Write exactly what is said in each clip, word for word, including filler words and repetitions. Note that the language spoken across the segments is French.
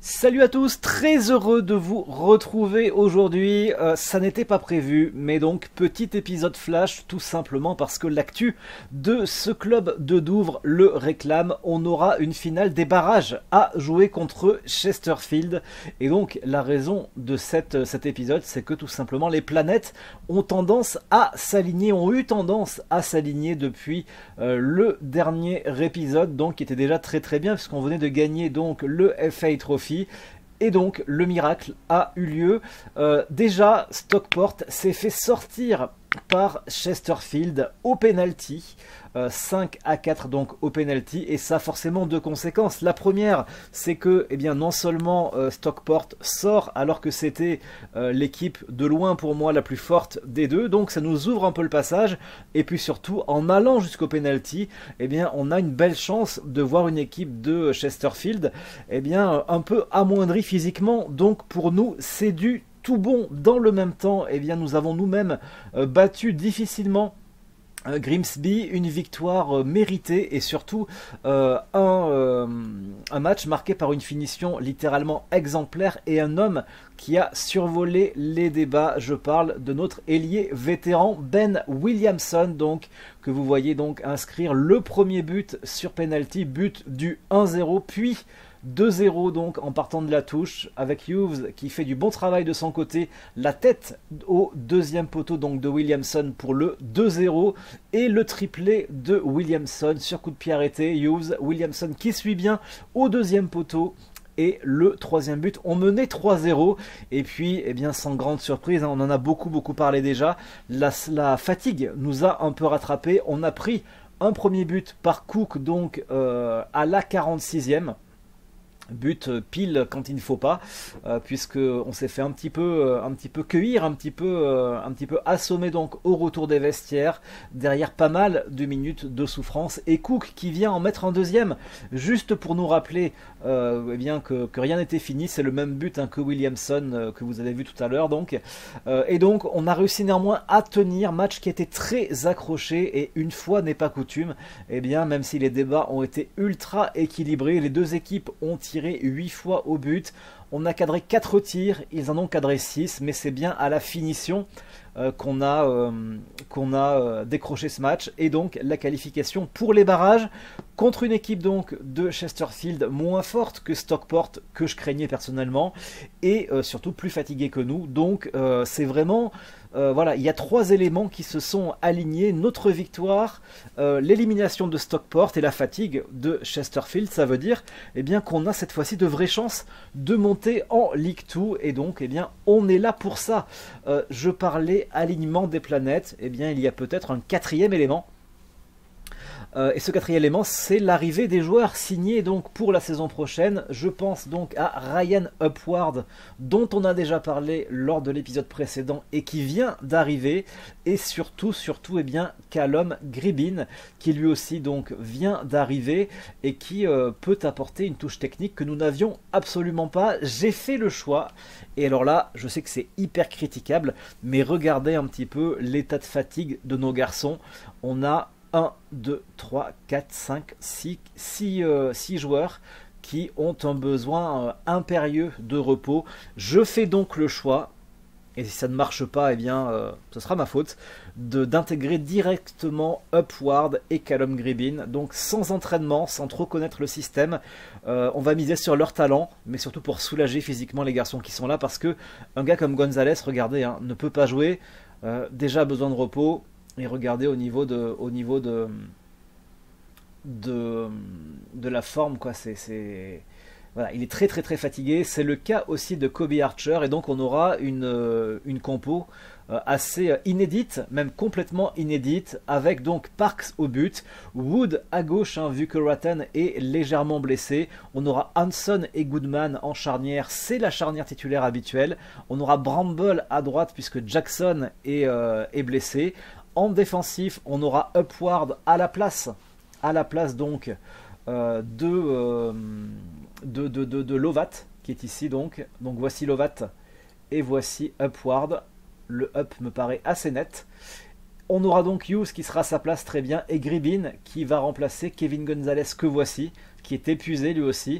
Salut à tous, très heureux de vous retrouver aujourd'hui. Euh, ça n'était pas prévu, mais donc petit épisode flash, tout simplement parce que l'actu de ce club de Douvres le réclame. On aura une finale des barrages à jouer contre Chesterfield. Et donc la raison de cette, cet épisode, c'est que tout simplement les planètes ont tendance à s'aligner, ont eu tendance à s'aligner depuis euh, le dernier épisode, donc qui était déjà très très bien, puisqu'on venait de gagner donc le F A Trophy. Et donc le miracle a eu lieu. Euh, déjà Stockport s'est fait sortir par Chesterfield au penalty, euh, cinq à quatre donc au penalty, et ça a forcément deux conséquences. La première, c'est que eh bien, non seulement euh, Stockport sort alors que c'était euh, l'équipe de loin pour moi la plus forte des deux, donc ça nous ouvre un peu le passage, et puis surtout en allant jusqu'au penalty, eh bien, on a une belle chance de voir une équipe de Chesterfield eh bien, un peu amoindrie physiquement, donc pour nous c'est du tout bon. Dans le même temps, eh bien, nous avons nous-mêmes euh, battu difficilement euh, Grimsby, une victoire euh, méritée et surtout euh, un, euh, un match marqué par une finition littéralement exemplaire et un homme qui a survolé les débats. Je parle de notre ailier vétéran Ben Williamson, donc que vous voyez donc inscrire le premier but sur penalty, but du un zéro, puis deux zéro donc en partant de la touche, avec Hughes qui fait du bon travail de son côté, la tête au deuxième poteau donc de Williamson pour le deux zéro, et le triplé de Williamson sur coup de pied arrêté. Hughes, Williamson qui suit bien au deuxième poteau, et le troisième but. On menait trois zéro, et puis eh bien, sans grande surprise, hein, on en a beaucoup beaucoup parlé déjà, la, la fatigue nous a un peu rattrapé. On a pris un premier but par Cook donc euh, à la quarante-sixième, but pile quand il ne faut pas, euh, puisque on s'est fait un petit peu euh, un petit peu cueillir, un petit peu euh, un petit peu assommer donc au retour des vestiaires, derrière pas mal de minutes de souffrance, et Cook qui vient en mettre un deuxième juste pour nous rappeler euh, eh bien que, que rien n'était fini. C'est le même but hein, que Williamson euh, que vous avez vu tout à l'heure, donc euh, et donc on a réussi néanmoins à tenir, match qui était très accroché, et une fois n'est pas coutume, eh bien même si les débats ont été ultra équilibrés, les deux équipes ont tiré huit fois au but. On a cadré quatre tirs, ils en ont cadré six, mais c'est bien à la finition euh, qu'on a, euh, qu'on a euh, décroché ce match, et donc la qualification pour les barrages contre une équipe donc de Chesterfield moins forte que Stockport, que je craignais personnellement, et euh, surtout plus fatiguée que nous. Donc euh, c'est vraiment Euh, voilà, il y a trois éléments qui se sont alignés: notre victoire, euh, l'élimination de Stockport et la fatigue de Chesterfield. Ça veut dire eh bien, qu'on a cette fois-ci de vraies chances de monter en League deux, et donc eh bien, on est là pour ça. Euh, je parlais alignement des planètes, eh bien, il y a peut-être un quatrième élément. Euh, et ce quatrième élément, c'est l'arrivée des joueurs signés donc pour la saison prochaine. Je pense donc à Ryan Upward, dont on a déjà parlé lors de l'épisode précédent et qui vient d'arriver, et surtout, surtout, eh bien, Callum Gribbin, qui lui aussi donc vient d'arriver et qui euh, peut apporter une touche technique que nous n'avions absolument pas. J'ai fait le choix, et alors là, je sais que c'est hyper critiquable, mais regardez un petit peu l'état de fatigue de nos garçons. On a un, deux, trois, quatre, cinq, six, six joueurs qui ont un besoin euh, impérieux de repos. Je fais donc le choix, et si ça ne marche pas, eh bien, euh, ce sera ma faute, de d'intégrer directement Upward et Callum Gribbin, donc sans entraînement, sans trop connaître le système. Euh, on va miser sur leur talent, mais surtout pour soulager physiquement les garçons qui sont là, parce que un gars comme Gonzalez, regardez, hein, ne peut pas jouer, euh, déjà besoin de repos. Et regardez au niveau de, au niveau de, de, de la forme, quoi. C'est, c'est, voilà, il est très très très fatigué. C'est le cas aussi de Kobe Archer, et donc on aura une, une compo assez inédite, même complètement inédite, avec donc Parks au but, Wood à gauche, hein, vu que Ratton est légèrement blessé. On aura Hanson et Goodman en charnière, c'est la charnière titulaire habituelle. On aura Bramble à droite puisque Jackson est, euh, est blessé. En défensif, on aura Upward à la place, à la place donc euh, de, euh, de, de, de, de Lovat, qui est ici donc. Donc voici Lovat et voici Upward. Le up me paraît assez net. On aura donc Hughes qui sera à sa place très bien, et Gribbin qui va remplacer Kevin Gonzalez, que voici, qui est épuisé lui aussi.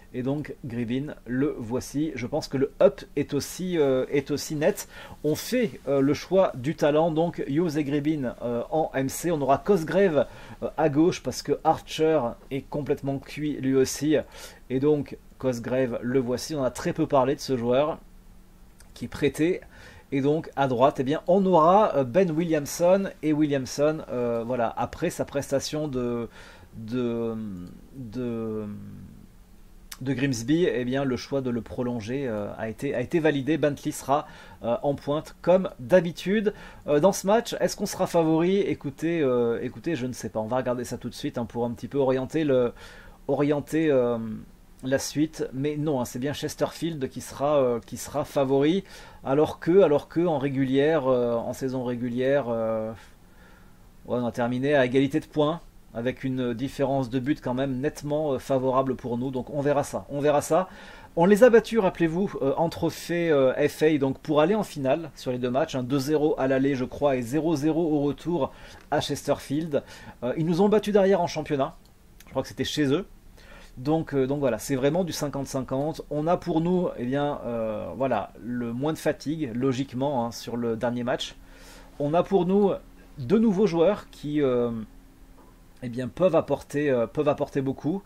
Et donc Gribin, le voici. Je pense que le up est aussi, euh, est aussi net. On fait euh, le choix du talent. Donc Hughes et Gribin euh, en M C. On aura Cosgrave euh, à gauche parce que Archer est complètement cuit lui aussi. Et donc Cosgrave, le voici. On a très peu parlé de ce joueur qui est prêté. Et donc à droite, eh bien, on aura Ben Williamson. Et Williamson, euh, voilà, après sa prestation de... de, de de Grimsby, eh bien, le choix de le prolonger euh, a, été, a été validé. Bentley sera euh, en pointe comme d'habitude. Euh, dans ce match, est-ce qu'on sera favori? Écoutez, euh, écoutez, je ne sais pas. On va regarder ça tout de suite hein, pour un petit peu orienter, le, orienter euh, la suite. Mais non, hein, c'est bien Chesterfield qui sera, euh, qui sera favori. Alors que, alors que en régulière, euh, en saison régulière, euh, ouais, on a terminé à égalité de points, avec une différence de but quand même nettement favorable pour nous. Donc on verra ça. On verra ça. On les a battus, rappelez-vous, euh, en trophée euh, F A, donc pour aller en finale sur les deux matchs. Hein, deux zéro à l'aller, je crois, et zéro zéro au retour à Chesterfield. Euh, ils nous ont battus derrière en championnat. Je crois que c'était chez eux. Donc, euh, donc voilà, c'est vraiment du cinquante cinquante. On a pour nous, eh bien, euh, voilà, le moins de fatigue, logiquement, hein, sur le dernier match. On a pour nous deux nouveaux joueurs qui... Euh, eh bien, peuvent apporter, euh, peuvent apporter beaucoup.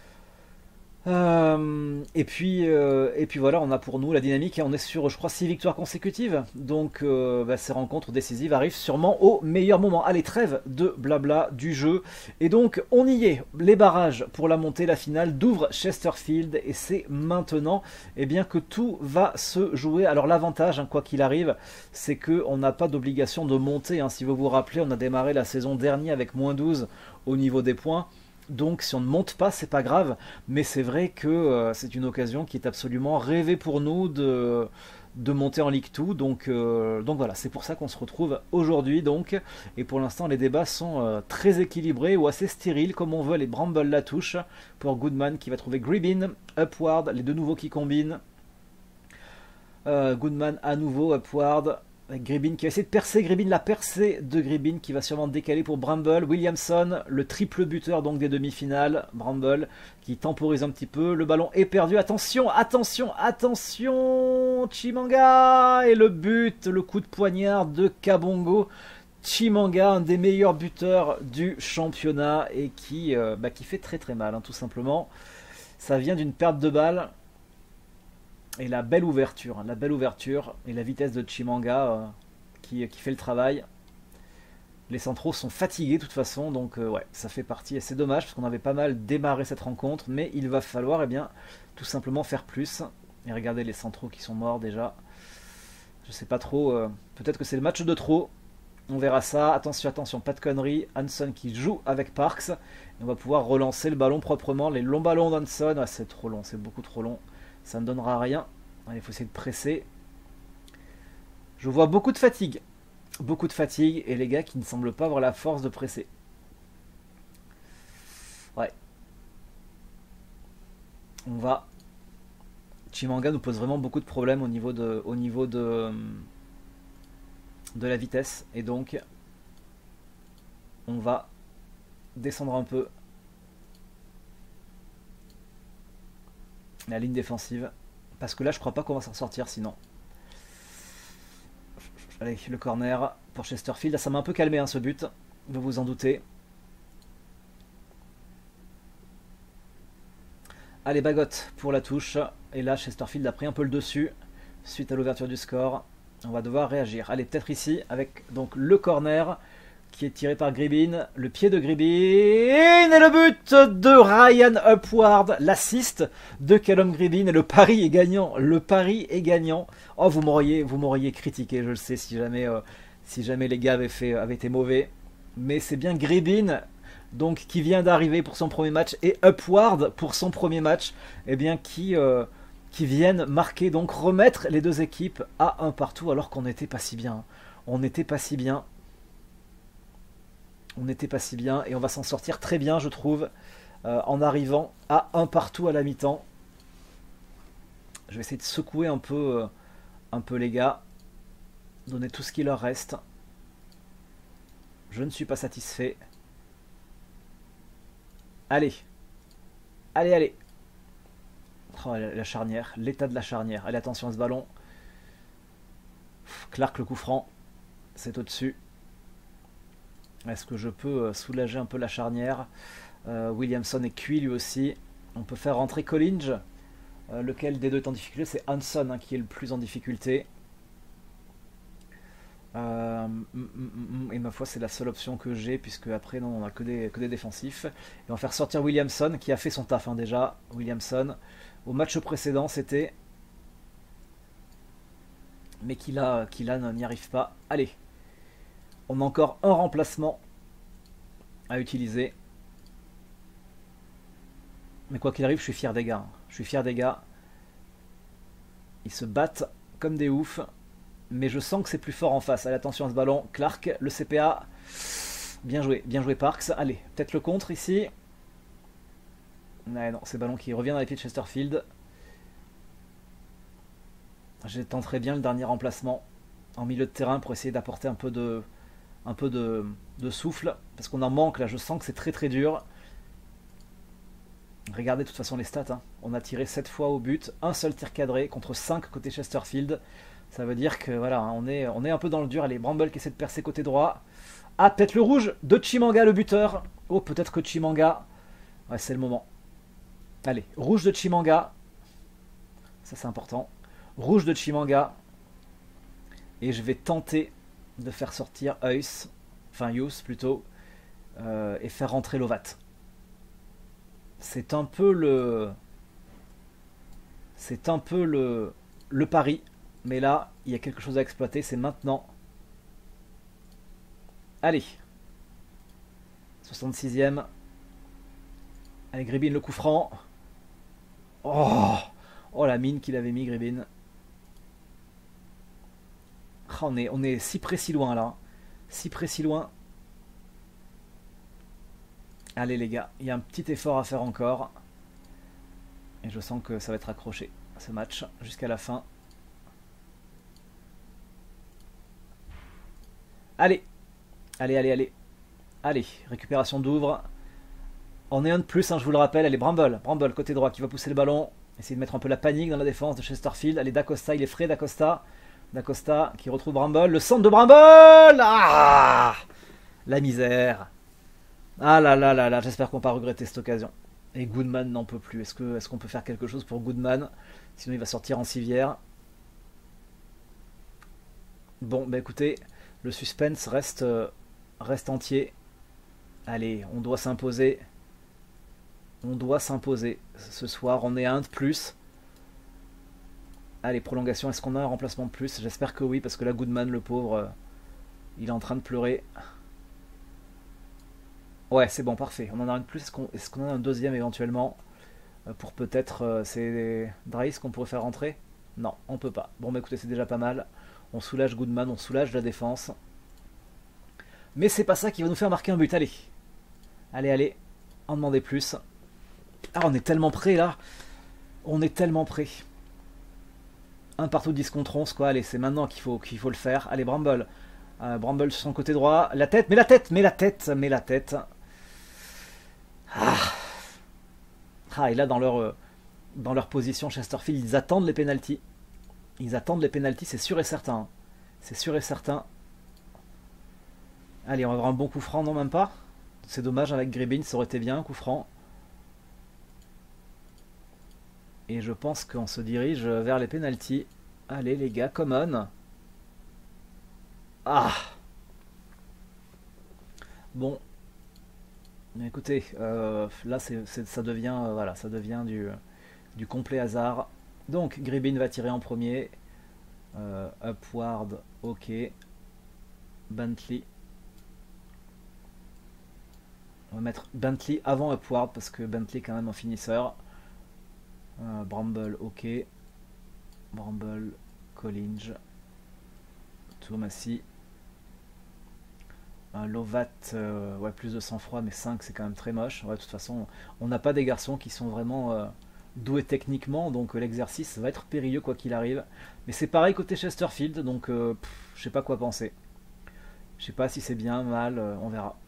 Euh, et, puis, euh, et puis voilà, on a pour nous la dynamique et on est sur, je crois, six victoires consécutives. Donc euh, bah, ces rencontres décisives arrivent sûrement au meilleur moment. Allez, trêve de blabla du jeu. Et donc on y est. Les barrages pour la montée, la finale d'ouvre Chesterfield. Et c'est maintenant eh bien, que tout va se jouer. Alors l'avantage, hein, quoi qu'il arrive, c'est qu'on n'a pas d'obligation de monter. Hein. Si vous vous rappelez, on a démarré la saison dernière avec moins douze au niveau des points. Donc si on ne monte pas, c'est pas grave, mais c'est vrai que euh, c'est une occasion qui est absolument rêvée pour nous de, de monter en Ligue deux. Donc, euh, donc voilà, c'est pour ça qu'on se retrouve aujourd'hui. Donc, et pour l'instant, les débats sont euh, très équilibrés ou assez stériles, comme on veut. Les Bramble la touche pour Goodman qui va trouver Gribin, Upward, les deux nouveaux qui combinent. Euh, Goodman à nouveau, Upward. Avec Gribin qui va essayer de percer, Gribin, la percée de Gribin qui va sûrement décaler pour Bramble. Williamson, le triple buteur donc des demi-finales. Bramble qui temporise un petit peu. Le ballon est perdu. Attention, attention, attention. Chimanga et le but, le coup de poignard de Kabongo. Chimanga, un des meilleurs buteurs du championnat et qui, euh, bah, qui fait très très mal, hein, tout simplement. Ça vient d'une perte de balle. Et la belle ouverture, la belle ouverture et la vitesse de Chimanga euh, qui, qui fait le travail. Les centraux sont fatigués de toute façon, donc euh, ouais, ça fait partie. Et c'est dommage parce qu'on avait pas mal démarré cette rencontre, mais il va falloir eh bien, tout simplement faire plus. Et regardez les centraux qui sont morts déjà. Je sais pas trop, euh, peut-être que c'est le match de trop. On verra ça. Attention, attention, pas de conneries. Hanson qui joue avec Parks. Et on va pouvoir relancer le ballon proprement. Les longs ballons d'Hanson, ah, c'est trop long, c'est beaucoup trop long. Ça ne donnera rien. Il faut essayer de presser. Je vois beaucoup de fatigue. Beaucoup de fatigue. Et les gars qui ne semblent pas avoir la force de presser. Ouais. On va. Chimanga nous pose vraiment beaucoup de problèmes au niveau de, au niveau de, de la vitesse. Et donc, on va descendre un peu la ligne défensive. Parce que là, je crois pas qu'on va s'en sortir sinon. Allez, le corner pour Chesterfield. Là, ça m'a un peu calmé hein, ce but. Vous vous en doutez. Allez, Bagotte pour la touche. Et là, Chesterfield a pris un peu le dessus. Suite à l'ouverture du score. On va devoir réagir. Allez, peut-être ici avec donc le corner qui est tiré par Gribin, le pied de Gribin, et le but de Ryan Upward, l'assist de Callum Gribin, et le pari est gagnant, le pari est gagnant. Oh, vous m'auriez, vous m'auriez critiqué, je le sais, si jamais, euh, si jamais les gars avaient, fait, avaient été mauvais, mais c'est bien Gribin, donc qui vient d'arriver pour son premier match, et Upward pour son premier match, et eh bien qui, euh, qui viennent marquer, donc remettre les deux équipes à un partout, alors qu'on n'était pas si bien, on n'était pas si bien. On n'était pas si bien et on va s'en sortir très bien, je trouve, euh, en arrivant à un partout à la mi-temps. Je vais essayer de secouer un peu, euh, un peu les gars, donner tout ce qui leur reste. Je ne suis pas satisfait. Allez, allez, allez. Oh, la, la charnière, l'état de la charnière. Allez, attention à ce ballon. Clark, le coup franc. C'est au-dessus. Est-ce que je peux soulager un peu la charnière? euh, Williamson est cuit lui aussi. On peut faire rentrer Collinge. Euh, lequel des deux est en difficulté? C'est Hanson hein, qui est le plus en difficulté. Euh, mm, mm, mm, et ma foi c'est la seule option que j'ai, puisque après non on a que des, que des défensifs. Et on va faire sortir Williamson qui a fait son taf hein, déjà. Williamson au match précédent c'était, mais qui là, qui là n'y arrive pas. Allez, on a encore un remplacement à utiliser, mais quoi qu'il arrive je suis fier des gars, je suis fier des gars. Ils se battent comme des oufs, mais je sens que c'est plus fort en face. Allez, attention à ce ballon. Clark, le C P A. Bien joué, bien joué Parks. Allez, peut-être le contre ici. Ouais, non, c'est ballon qui revient dans les pieds de Chesterfield. Je tenterai bien le dernier remplacement en milieu de terrain pour essayer d'apporter un peu de, un peu de, de souffle. Parce qu'on en manque là, je sens que c'est très très dur. Regardez de toute façon les stats. Hein. On a tiré sept fois au but, un seul tir cadré contre cinq côté Chesterfield. Ça veut dire que voilà, on est, on est un peu dans le dur. Allez, Bramble qui essaie de percer côté droit. Ah, peut-être le rouge de Chimanga, le buteur. Oh, peut-être que Chimanga. Ouais, c'est le moment. Allez, rouge de Chimanga. Ça, c'est important. Rouge de Chimanga. Et je vais tenter de faire sortir Heus. Enfin, Yus plutôt. Euh, et faire rentrer Lovat. C'est un peu le. C'est un peu le, le pari. Mais là, il y a quelque chose à exploiter, c'est maintenant. Allez. soixante-sixième. Allez, Gribin, le coup franc. Oh, oh la mine qu'il avait mis, Gribin. Oh, on, est, on est si près, si loin, là. Si près, si loin. Allez, les gars, il y a un petit effort à faire encore. Et je sens que ça va être accroché, ce match, jusqu'à la fin. Allez, allez, allez, allez. Allez, récupération d'ouvre. On est un de plus, hein, je vous le rappelle. Allez, Bramble, Bramble, côté droit, qui va pousser le ballon. Essayer de mettre un peu la panique dans la défense de Chesterfield. Allez, D'Acosta, il est frais, D'Acosta. D'Acosta qui retrouve Bramble. Le centre de Bramble. Ah, la misère. Ah là là là là, j'espère qu'on va pas regretter cette occasion. Et Goodman n'en peut plus. Est-ce que, est-ce qu'on peut faire quelque chose pour Goodman? Sinon, il va sortir en civière. Bon, bah écoutez... Le suspense reste, euh, reste entier. Allez, on doit s'imposer. On doit s'imposer. Ce soir, on est à un de plus. Allez, prolongation. Est-ce qu'on a un remplacement de plus? J'espère que oui, parce que là, Goodman, le pauvre, euh, il est en train de pleurer. Ouais, c'est bon, parfait. On en a un de plus. Est-ce qu'on est-ce qu'on en a un deuxième éventuellement? euh, Pour peut-être... Euh, c'est Dries qu'on pourrait faire rentrer? Non, on peut pas. Bon, bah écoutez, c'est déjà pas mal. On soulage Goodman, on soulage la défense. Mais c'est pas ça qui va nous faire marquer un but. Allez. Allez, allez. En demander plus. Ah, on est tellement près là. On est tellement près. Un partout dix contre onze, quoi. Allez, c'est maintenant qu'il faut, qu'il faut le faire. Allez, Bramble. Euh, Bramble sur son côté droit. La tête, mais la tête, mais la tête, mais la tête. Ah. Ah, et là, dans leur, dans leur position, Chesterfield, ils attendent les pénaltys. Ils attendent les pénaltys, c'est sûr et certain. C'est sûr et certain. Allez, on va avoir un bon coup franc, non même pas. C'est dommage avec Gribin, ça aurait été bien un coup franc. Et je pense qu'on se dirige vers les pénaltys. Allez les gars, come on. Ah. Bon. Mais écoutez, euh, là c'est, c'est, ça devient, euh, voilà, ça devient du, du complet hasard. Donc Gribin va tirer en premier. Euh, Upward, ok. Bentley. On va mettre Bentley avant Upward parce que Bentley est quand même un finisseur. Euh, Bramble, ok. Bramble, Collinge. Toumassi. Euh, Lovat, euh, ouais, plus de sang-froid, mais cinq c'est quand même très moche. Ouais, de toute façon, on n'a pas des garçons qui sont vraiment... Euh, doué techniquement, donc euh, l'exercice va être périlleux quoi qu'il arrive. Mais c'est pareil côté Chesterfield, donc euh, pff, je sais pas quoi penser. Je sais pas si c'est bien, mal, euh, on verra.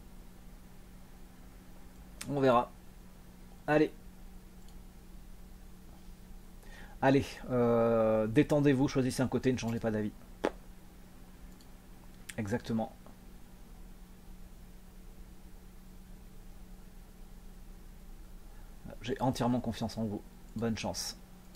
On verra. Allez. Allez, euh, détendez-vous, choisissez un côté, ne changez pas d'avis. Exactement. J'ai entièrement confiance en vous. Bonne chance.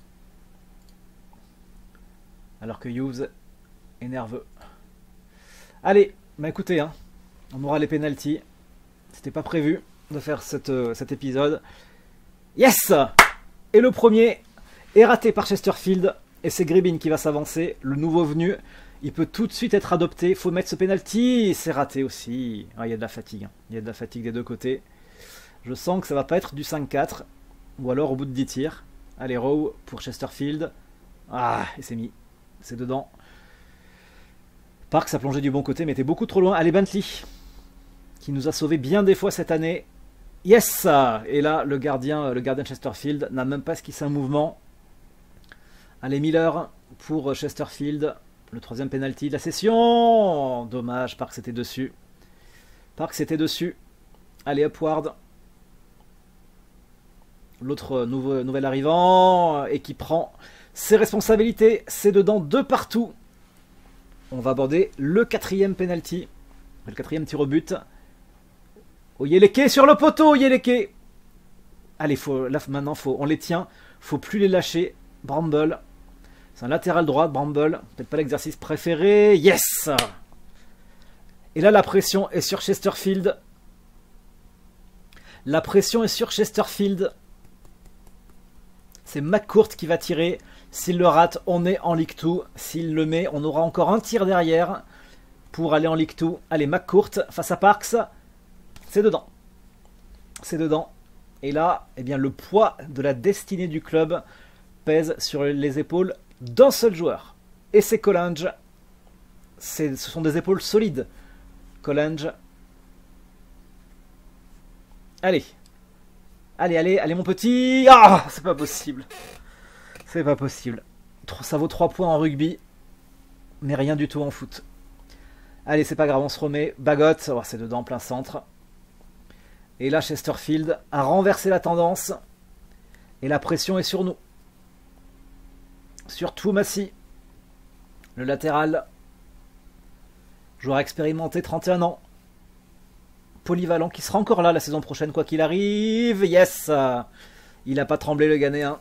Alors que Hughes est nerveux. Allez, bah écoutez, hein, on aura les pénaltys. C'était pas prévu de faire cette, euh, cet épisode. Yes! Et le premier est raté par Chesterfield. Et c'est Gribin qui va s'avancer. Le nouveau venu, il peut tout de suite être adopté. Il faut mettre ce penalty. C'est raté aussi. Ah, il y a de la fatigue. Hein. Il y a de la fatigue des deux côtés. Je sens que ça va pas être du cinq quatre. Ou alors au bout de dix tirs. Allez, Rowe pour Chesterfield. Ah, et c'est mis. C'est dedans. Parks a plongé du bon côté, mais était beaucoup trop loin. Allez, Bentley, qui nous a sauvé bien des fois cette année. Yes! Et là, le gardien, le gardien de Chesterfield n'a même pas esquissé un mouvement. Allez, Miller pour Chesterfield. Le troisième penalty de la session. Dommage, Parks était dessus. Parks était dessus. Allez, Upward. L'autre nouveau, nouvel arrivant et qui prend ses responsabilités. C'est dedans de partout. On va aborder le quatrième penalty. Le quatrième tir au but. Oh, Yeleke sur le poteau, Yeleke. Allez, faut, là maintenant, faut, on les tient. Faut plus les lâcher. Bramble. C'est un latéral droit, Bramble. Peut-être pas l'exercice préféré. Yes! Et là, la pression est sur Chesterfield. La pression est sur Chesterfield. C'est McCourt qui va tirer. S'il le rate, on est en Ligue deux. S'il le met, on aura encore un tir derrière pour aller en Ligue deux. Allez, McCourt face à Parks. C'est dedans. C'est dedans. Et là, eh bien, le poids de la destinée du club pèse sur les épaules d'un seul joueur. Et c'est Collange. Ce sont des épaules solides. Collange. Allez. Allez, allez, allez, mon petit. Ah, c'est pas possible. C'est pas possible. Ça vaut trois points en rugby, mais rien du tout en foot. Allez, c'est pas grave, on se remet. Bagot, oh, c'est dedans, plein centre. Et là, Chesterfield a renversé la tendance. Et la pression est sur nous. Surtout Massy. Le latéral. Joueur expérimenté, trente et un ans. Polyvalent, qui sera encore là la saison prochaine, quoi qu'il arrive. Yes! Il n'a pas tremblé, le Ghanéen.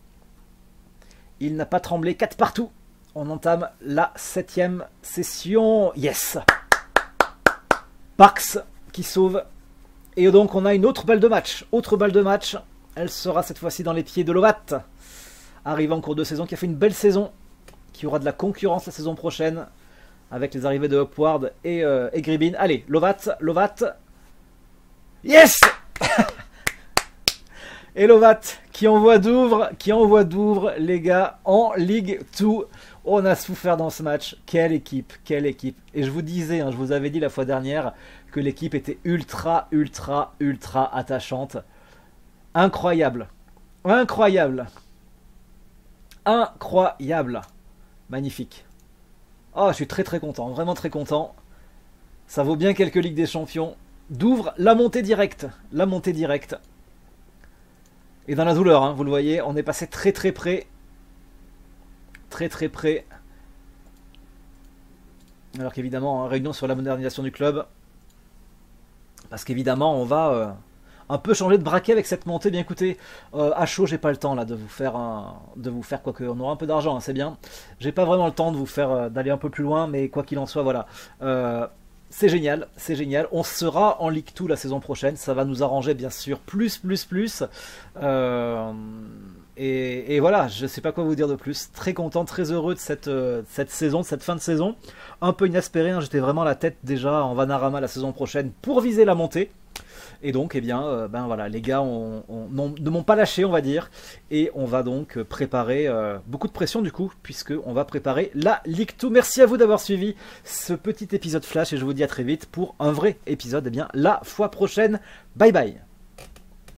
Il n'a pas tremblé, quatre partout. On entame la septième session. Yes! Parks qui sauve. Et donc on a une autre balle de match. Autre balle de match. Elle sera cette fois-ci dans les pieds de Lovat. Arrivant en cours de saison, qui a fait une belle saison. Qui aura de la concurrence la saison prochaine. Avec les arrivées de Upward et, euh, et Gribin. Allez, Lovat, Lovat. Yes! Et Lovat qui envoie Douvres, qui envoie Douvres, les gars, en Ligue deux. On a souffert dans ce match. Quelle équipe, quelle équipe. Et je vous disais, hein, je vous avais dit la fois dernière que l'équipe était ultra, ultra, ultra attachante. Incroyable. Incroyable. Incroyable. Magnifique. Oh, je suis très très content, vraiment très content. Ça vaut bien quelques Ligues des Champions. Douvres, la montée directe. La montée directe. Et dans la douleur, hein, vous le voyez, on est passé très très près. Très très près. Alors qu'évidemment, réunion sur la modernisation du club. Parce qu'évidemment, on va euh, un peu changer de braquet avec cette montée. Bien écoutez, euh, à chaud, j'ai pas le temps là de vous faire un, de vous faire quoi que on aura un peu d'argent, hein, c'est bien. J'ai pas vraiment le temps de vous faire euh, d'aller un peu plus loin, mais quoi qu'il en soit, voilà. Euh, c'est génial, c'est génial. On sera en Ligue deux la saison prochaine. Ça va nous arranger bien sûr plus, plus, plus. Euh, et, et voilà, je sais pas quoi vous dire de plus. Très content, très heureux de cette, euh, cette saison, de cette fin de saison. Un peu inespéré, hein. J'étais vraiment la tête déjà en Vanarama la saison prochaine pour viser la montée. Et donc, eh bien, euh, ben voilà, les gars on, on, on, ne m'ont pas lâché, on va dire. Et on va donc préparer euh, beaucoup de pression du coup, puisqu'on va préparer la Ligue deux. Merci à vous d'avoir suivi ce petit épisode flash et je vous dis à très vite pour un vrai épisode, eh bien, la fois prochaine. Bye bye.